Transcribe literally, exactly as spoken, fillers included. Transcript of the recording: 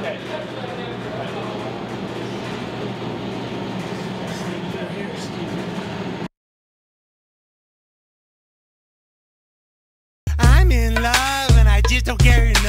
I'm in love and I just don't care.